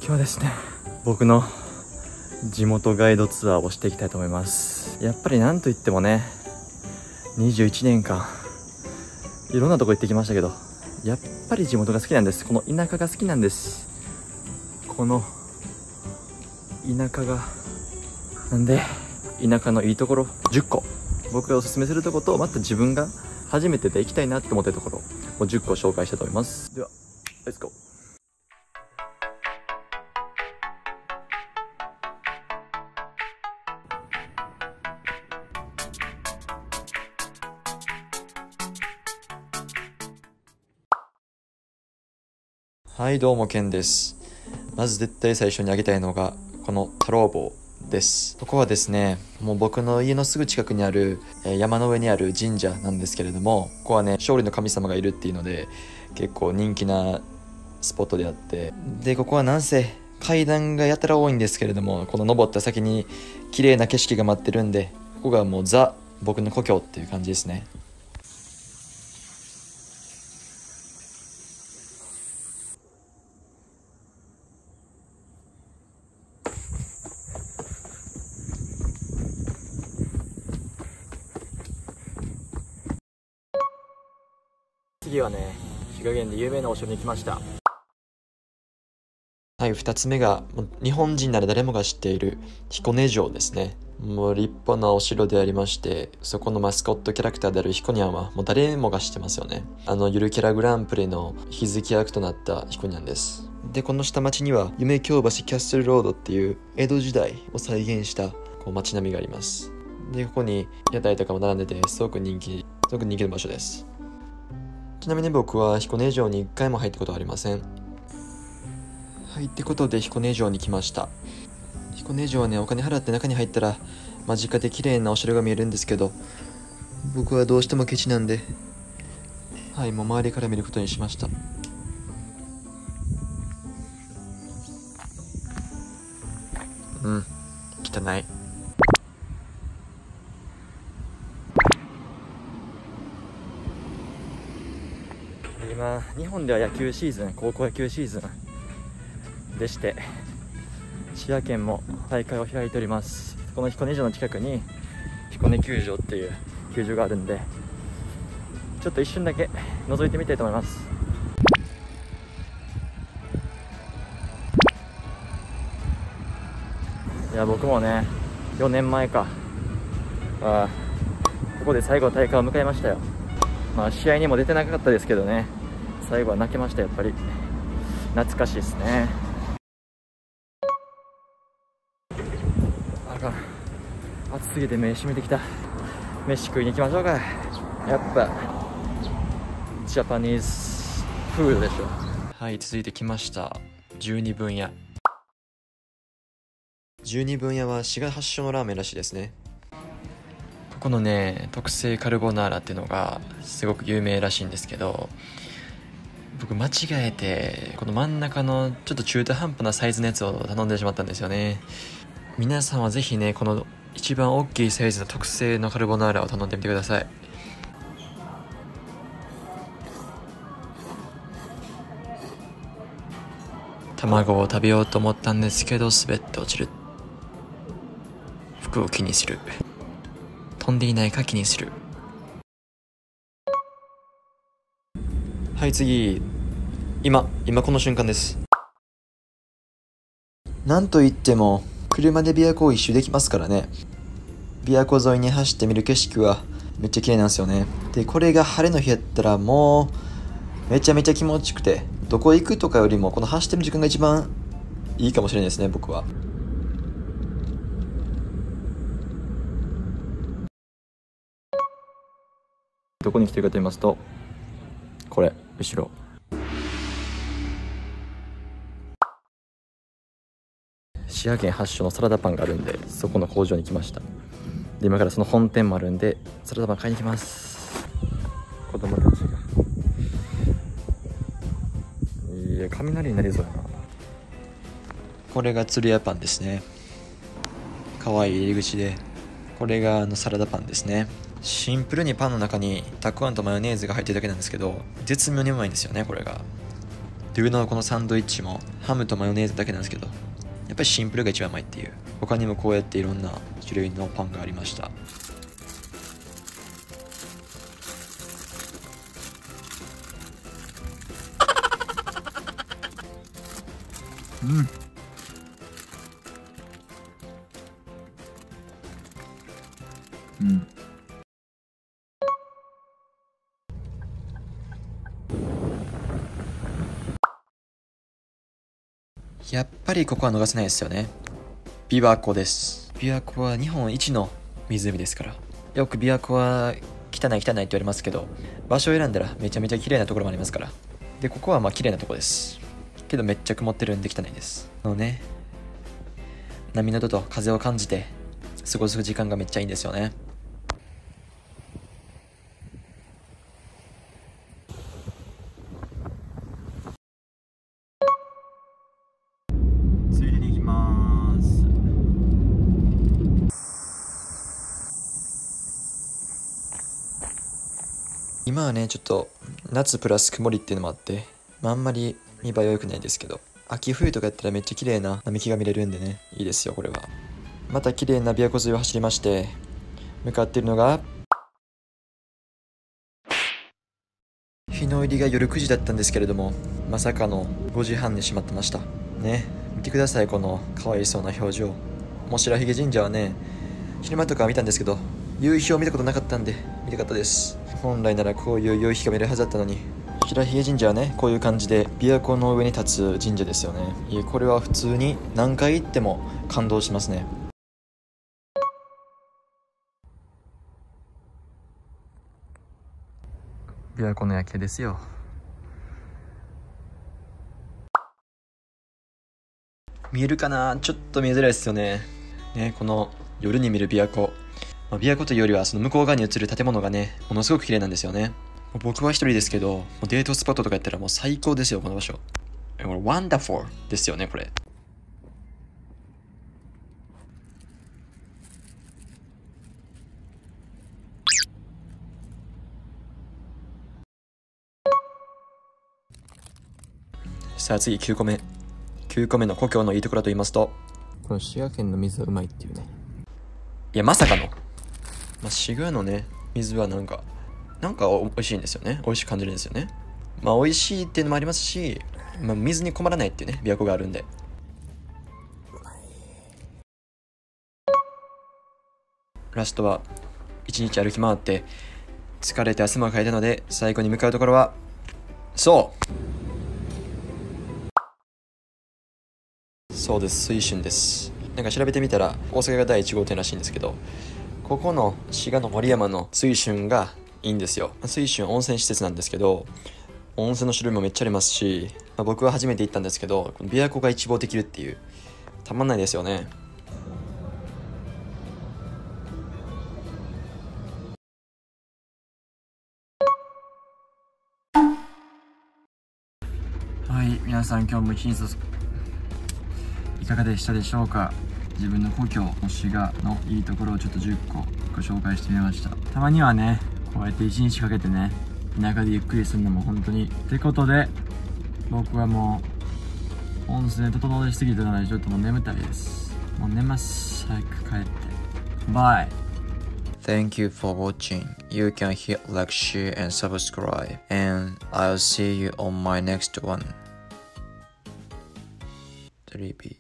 日はですね、僕の地元ガイドツアーをしていきたいと思います。やっぱりなんといってもね、21年間いろんなとこ行ってきましたけど、やっぱり地元が好きなんです。この田舎が好きなんです。この田舎がなんで、田舎のいいところ10個、僕がおすすめするところと、また自分が初めてで行きたいなって思ってるところを10個紹介したいと思います。ではレッツゴー。はい、どうもケンです。まず絶対最初にあげたいのがこの太郎坊です。ここはですね、もう僕の家のすぐ近くにある山の上にある神社なんですけれども、ここはね、勝利の神様がいるっていうので結構人気なスポットであって、でここはなんせ階段がやたら多いんですけれども、この登った先に綺麗な景色が待ってるんで、ここがもうザ僕の故郷っていう感じですね。次はね、滋賀県で有名なお城に来ました。はい、2つ目が日本人なら誰もが知っている彦根城ですね。もう立派なお城でありまして、そこのマスコットキャラクターである彦にゃんはもう誰もが知ってますよね。ゆるキャラグランプリの日付役となった彦にゃんです。でこの下町には夢京橋キャッスルロードっていう江戸時代を再現したこう街並みがあります。でここに屋台とかも並んでてすごく人気の場所です。ちなみに僕は彦根城に1回も入ったことはありません。はい、ってことで彦根城に来ました。彦根城はね、お金払って中に入ったら間近で綺麗なお城が見えるんですけど、僕はどうしてもケチなんで、はい、もう周りから見ることにしました。汚い。今日本では野球シーズン、高校野球シーズンでして、滋賀県も大会を開いております。この彦根城の近くに彦根球場っていう球場があるんで、ちょっと一瞬だけ覗いてみたいと思います。いや、僕もね、4年前か、ここで最後の大会を迎えましたよ。試合にも出てなかったですけどね、最後は泣けました。やっぱり懐かしいですね。あかん、暑すぎて目閉めてきた。飯食いに行きましょうか。やっぱジャパニーズフードでしょ。はい、続いてきました十二分屋。十二分屋は滋賀発祥のラーメンらしいですね。ここのね、特製カルボナーラっていうのがすごく有名らしいんですけど、僕間違えてこの真ん中のちょっと中途半端なサイズのやつを頼んでしまったんですよね。皆さんはぜひね、この一番大きいサイズの特製のカルボナーラを頼んでみてください。卵を食べようと思ったんですけど滑って落ちる。服を気にする。飛んでいないか気にする。はい、次。今この瞬間です。なんといっても車で琵琶湖を一周できますからね。琵琶湖沿いに走ってみる景色はめっちゃ綺麗なんですよね。でこれが晴れの日やったらもうめちゃめちゃ気持ちよくて、どこ行くとかよりもこの走ってる時間が一番いいかもしれないですね、僕は。どこに来てるかと言いますと、これ後ろ、滋賀県発祥のサラダパンがあるんで、そこの工場に来ました。で今からその本店もあるんでサラダパン買いに行きます。子供たちが、いや雷になりそうやな。これが鶴屋パンですね。かわいい入り口で、これがサラダパンですね。シンプルにパンの中にたくあんとマヨネーズが入ってるだけなんですけど、絶妙にうまいんですよね。これがルのこのサンドイッチもハムとマヨネーズだけなんですけど、やっぱりシンプルが一番うまいっていう。他にもこうやっていろんな種類のパンがありました。やっぱりここは逃せないですよね。琵琶湖です。琵琶湖は日本一の湖ですから。よく琵琶湖は汚い汚いって言われますけど、場所を選んだらめちゃめちゃ綺麗なところもありますから。で、ここはまあ綺麗なところです。けどめっちゃ曇ってるんで汚いです。波の音と風を感じて過ごす時間がめっちゃいいんですよね。ついでに行きます。今はね、ちょっと夏プラス曇りっていうのもあって、あんまり見栄えは良くないですけど、秋冬とかやったらめっちゃ綺麗な並木が見れるんでね、いいですよこれは。また綺麗な琵琶湖沿いを走りまして、向かっているのが日の入りが夜9時だったんですけれども、まさかの5時半にしまってましたね。見てください、このかわいそうな表情。もう白髭神社はね、昼間とか見たんですけど、夕日を見たことなかったんで見たかったです。本来ならこういう夕日が見れるはずだったのに。白髭神社はね、こういう感じで琵琶湖の上に立つ神社ですよね。いや、これは普通に何回行っても感動しますね。琵琶湖の夜景ですよ。見えるかな？ちょっと見えづらいですよね。この夜に見る琵琶湖。琵琶湖というよりはその向こう側に映る建物がね、ものすごく綺麗なんですよね。僕は一人ですけど、デートスポットとかやったらもう最高ですよ、この場所。これ、ワンダフォーですよね、これ。さあ次9個目。9個目の故郷のいいところと言いますと、この滋賀県の水はうまいっていうね。いや、まさかの。滋賀のね、水はなんか美味しいんですよね。美味しく感じるんですよね。美味しいっていうのもありますし、水に困らないっていうね、琵琶湖があるんで。ラストは一日歩き回って疲れて汗もかいたので、最後に向かうところはそうです、水春です。なんか調べてみたら大阪が第1号店らしいんですけど、ここの滋賀の森山の水春がいいんですよ。水春温泉施設なんですけど、温泉の種類もめっちゃありますし、僕は初めて行ったんですけど、この琵琶湖が一望できるっていう、たまんないですよね。はい、皆さん今日も一日いかがでしたでしょうか。自分の故郷の滋賀のいいところをちょっと10個ご紹介してみました。たまにはね、こうやって一日かけてね、田舎でゆっくりするのも本当にってことで、僕はもう温泉整いすぎてたのでちょっともう眠たいです。もう寝ます。早く帰って。バイ。Thank you for watching. You can hit like, share and subscribe, and I'll see you on my next one. 3B